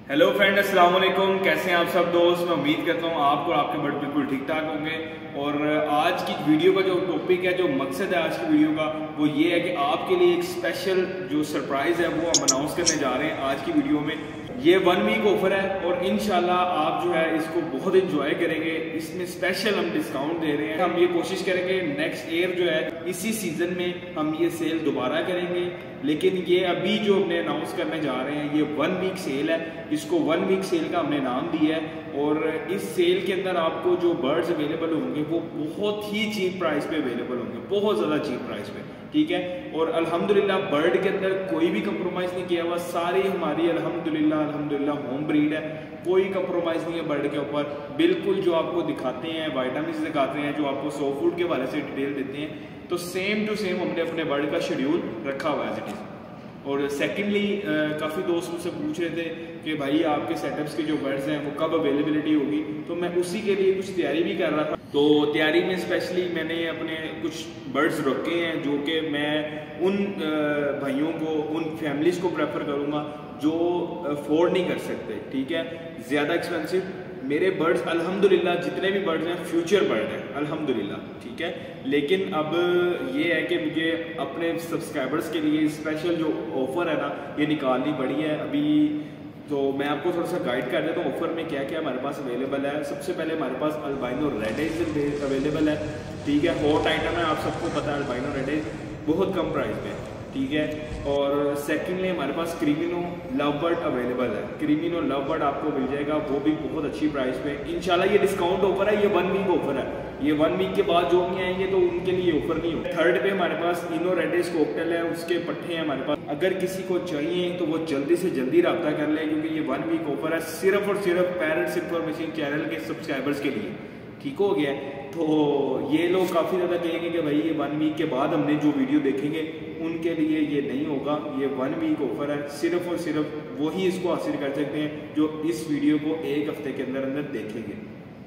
Hello friend, अस्सलाम वालेकुम। कैसे हैं आप सब दोस्त। मैं उम्मीद करता हूँ आपको और आपके बर्ड बिल्कुल ठीक ठाक होंगे। और आज की वीडियो का जो टॉपिक है, जो मकसद है आज की वीडियो का, वो ये है कि आपके लिए एक स्पेशल जो सरप्राइज़ है वो हम अनाउंस करने जा रहे हैं आज की वीडियो में। ये 1 वीक ऑफर है और इंशाल्लाह आप जो है इसको बहुत इंजॉय करेंगे। इसमें स्पेशल हम डिस्काउंट दे रहे हैं। हम ये कोशिश करेंगे नेक्स्ट ईयर जो है इसी सीजन में हम ये सेल दोबारा करेंगे, लेकिन ये अभी जो हमने अनाउंस करने जा रहे हैं ये 1 वीक सेल है। इसको 1 वीक सेल का हमने नाम दिया है और इस सेल के अंदर आपको जो बर्ड्स अवेलेबल होंगे वो बहुत ही चीप प्राइस पे अवेलेबल होंगे, बहुत ज़्यादा चीप प्राइस पे, ठीक है। और अल्हम्दुलिल्लाह बर्ड के अंदर कोई भी कंप्रोमाइज़ नहीं किया हुआ, सारी हमारी अल्हम्दुलिल्लाह होम ब्रीड है। कोई कंप्रोमाइज़ नहीं है बर्ड के ऊपर। बिल्कुल जो आपको दिखाते हैं, वाइटामिन दिखाते हैं, जो आपको सॉफ्ट फूड के हवाले से डिटेल देते हैं, तो सेम टू सेम हमने अपने बर्ड का शेड्यूल रखा हुआ है एज इट इज़। और सेकेंडली काफ़ी दोस्त मुझसे पूछ रहे थे कि भाई आपके सेटअप्स के जो बर्ड्स हैं वो कब अवेलेबिलिटी होगी, तो मैं उसी के लिए कुछ तैयारी भी कर रहा था। तो तैयारी में स्पेशली मैंने अपने कुछ बर्ड्स रखे हैं जो कि मैं उन भाइयों को, उन फैमिलीज़ को प्रेफर करूँगा जो अफोर्ड नहीं कर सकते, ठीक है, ज़्यादा एक्सपेंसिव। मेरे बर्ड्स अल्हम्दुलिल्लाह जितने भी बर्ड्स हैं फ्यूचर बर्ड हैं अल्हम्दुलिल्लाह, ठीक है। लेकिन अब ये है कि मुझे अपने सब्सक्राइबर्स के लिए स्पेशल जो ऑफ़र है ना ये निकालनी पड़ी है अभी। तो मैं आपको थोड़ा सा गाइड कर देता हूँ ऑफर में क्या क्या हमारे पास अवेलेबल है। सबसे पहले हमारे पास अल्बाइनो रेड आइज अवेलेबल है, ठीक है। हॉट आइटम है, आप सबको पता है अल्बाइनो रेड आइज बहुत कम प्राइस पे, ठीक है। और सेकेंडली हमारे पास क्रीमिनो लवबर्ड अवेलेबल है। क्रीमिनो लवबर्ड आपको मिल जाएगा, वो भी बहुत अच्छी प्राइस पे। इंशाल्लाह ये डिस्काउंट ऑफर है, ये 1 वीक ऑफर है। ये 1 वीक के बाद जो भी आएंगे तो उनके लिए ऑफर नहीं होगा। थर्ड पे हमारे पास इनो रेडिस कॉकटेल है, उसके पट्टे हैं हमारे पास। अगर किसी को चाहिए तो वो जल्दी से जल्दी रब्ता कर ले, क्योंकि ये 1 वीक ऑफर है सिर्फ और सिर्फ पेरेंट्स इंफॉर्मेशन चैनल के सब्सक्राइबर्स के लिए, ठीक हो गया। तो ये लोग काफ़ी ज़्यादा कहेंगे कि भाई ये 1 वीक के बाद हमने जो वीडियो देखेंगे उनके लिए ये नहीं होगा। ये 1 वीक ऑफर है, सिर्फ और सिर्फ वही इसको हासिल कर सकते हैं जो इस वीडियो को 1 हफ्ते के अंदर अंदर देखेंगे।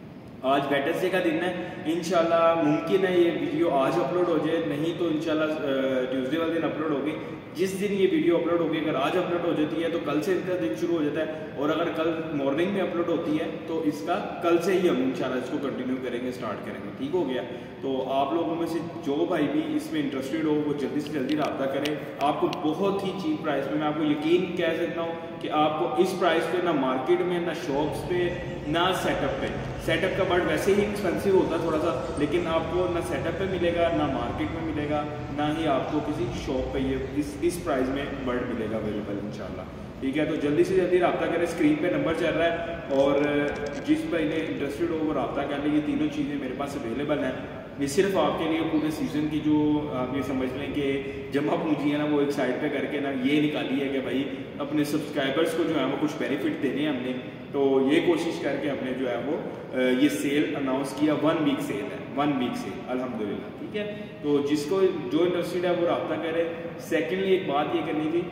आज वेडनेसडे का दिन है, इंशाल्लाह मुमकिन है ये वीडियो आज अपलोड हो जाए, नहीं तो इंशाल्लाह ट्यूसडे वाले दिन अपलोड होगी। जिस दिन ये वीडियो अपलोड होगी, अगर आज अपलोड हो जाती है तो कल से इसका दिन शुरू हो जाता है, और अगर कल मॉर्निंग में अपलोड होती है तो इसका कल से ही हम इंशाल्लाह इसको कंटिन्यू करेंगे, स्टार्ट करेंगे, ठीक हो गया। तो आप लोगों में से जो भाई भी इसमें इंटरेस्टेड हो वो जल्दी से जल्दी रब्ता करें। आपको बहुत ही चीप प्राइस में, मैं आपको यकीन कह सकता हूँ कि आपको इस प्राइस पे ना मार्केट में, ना शॉप्स पे, ना सेटअप पे। सेटअप का बर्ड वैसे ही एक्सपेंसिव होता है थोड़ा सा, लेकिन आपको ना सेटअप पे मिलेगा, ना मार्केट में मिलेगा, ना ही आपको किसी शॉप पे ये इस प्राइस में बर्ड मिलेगा अवेलेबल इंशाल्लाह, ठीक है। तो जल्दी से जल्दी रब्ता करें, स्क्रीन पे नंबर चल रहा है, और जिस भाई ने इंटरेस्टेड हो वो रब्ता कर ले। ये तीनों चीज़ें मेरे पास अवेलेबल हैं। ये सिर्फ आपके लिए पूरे सीज़न की जो आप ये समझ लें कि जमा पूंजी है ना, वो एक साइड पे करके ना ये निकाली है कि भाई अपने सब्सक्राइबर्स को जो है वो कुछ बेनिफिट देने हैं हमने। तो ये कोशिश करके हमने जो है वो ये सेल अनाउंस किया। 1 वीक सेल है, 1 वीक सेल अल्हम्दुलिल्लाह, ठीक है। तो जिसको जो इंटरेस्टेड है वो रब्ता करे। सेकेंडली एक बात ये करनी थी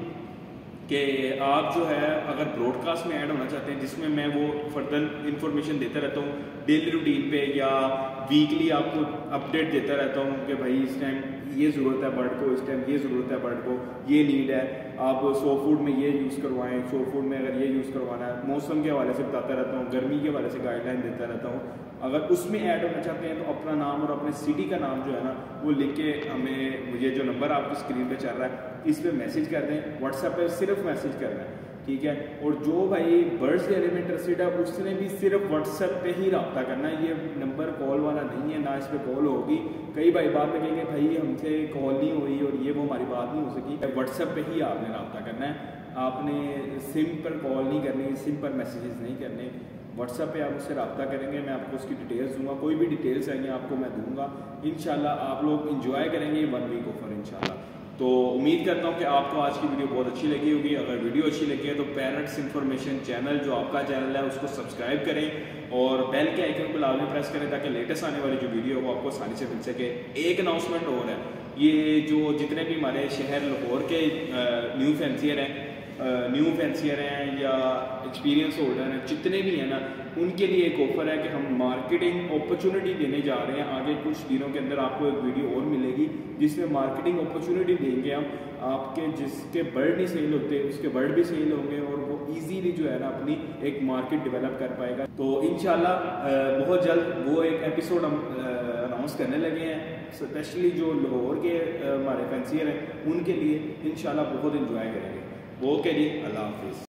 कि आप जो है अगर ब्रॉडकास्ट में ऐड होना चाहते हैं, जिसमें मैं वो फर्दर इन्फॉर्मेशन देता रहता हूँ डेली रूटीन पे, या वीकली आपको अपडेट देता रहता हूँ कि भाई इस टाइम ये ज़रूरत है बर्ड को, इस टाइम ये ज़रूरत है बर्ड को, ये नीड है, आप सॉफ्ट फूड में ये यूज़ करवाएं, सॉफ्ट फूड में अगर ये यूज़ करवाना है, मौसम के हवाले से बताता रहता हूँ, गर्मी के हवाले से गाइडलाइन देता रहता हूँ। अगर उसमें ऐड होना चाहते हैं तो अपना नाम और अपने सिटी का नाम जो है ना वो लिख के हमें, मुझे जो नंबर आपकी स्क्रीन पे चल रहा है इस पर मैसेज कर दें। व्हाट्सएप पे सिर्फ मैसेज करना है, ठीक है। और जो भाई बर्ड्स के में इंटरेस्टेड है उसने भी सिर्फ व्हाट्सएप पे ही रब्ता करना है। ये नंबर कॉल वाला नहीं है, ना इस पर कॉल होगी। कई भाई बात में कहेंगे भाई हमसे कॉल नहीं हुई और ये वो हमारी बात नहीं हो सकी। व्हाट्सएप पे ही आपने रब्ता करना है, आपने सिम पर कॉल नहीं करनी, सिम पर मैसेजेस नहीं करने। व्हाट्सएप पे आप मुझसे रब्ता करेंगे, मैं आपको उसकी डिटेल्स दूंगा, कोई भी डिटेल्स आएंगे आपको मैं दूंगा। इंशाल्लाह आप लोग इंजॉय करेंगे 1 वीक ऑफर इंशाल्लाह। तो उम्मीद करता हूँ कि आपको आज की वीडियो बहुत अच्छी लगी होगी। अगर वीडियो अच्छी लगी है तो पैरट्स इन्फॉर्मेशन चैनल जो आपका चैनल है उसको सब्सक्राइब करें और बेल के आइकन को लाजमी प्रेस करें ताकि लेटेस्ट आने वाली जो वीडियो है वो आपको आसानी से मिल सके। एक अनाउंसमेंट और है, ये जो जितने भी हमारे शहर लाहौर के न्यू फैंसियर हैं न्यू फैंसियर हैं या एक्सपीरियंस होल्डर हैं, जितने भी हैं ना, उनके लिए एक ऑफ़र है कि हम मार्केटिंग अपॉर्चुनिटी देने जा रहे हैं। आगे कुछ दिनों के अंदर आपको एक वीडियो और मिलेगी जिसमें मार्केटिंग अपॉर्चुनिटी देंगे हम आपके, जिसके बर्ड नहीं सेल होते उसके बर्ड भी सेल होंगे और वो इजीली जो है ना अपनी एक मार्केट डेवलप कर पाएगा। तो इंशाल्लाह बहुत जल्द वो एक एपिसोड हम अनाउंस करने लगे हैं, स्पेशली जो लाहौर के हमारे फैंसियर हैं उनके लिए इंशाल्लाह बहुत इंजॉय करेंगे। वो के लिए अल्लाह हाफिज़।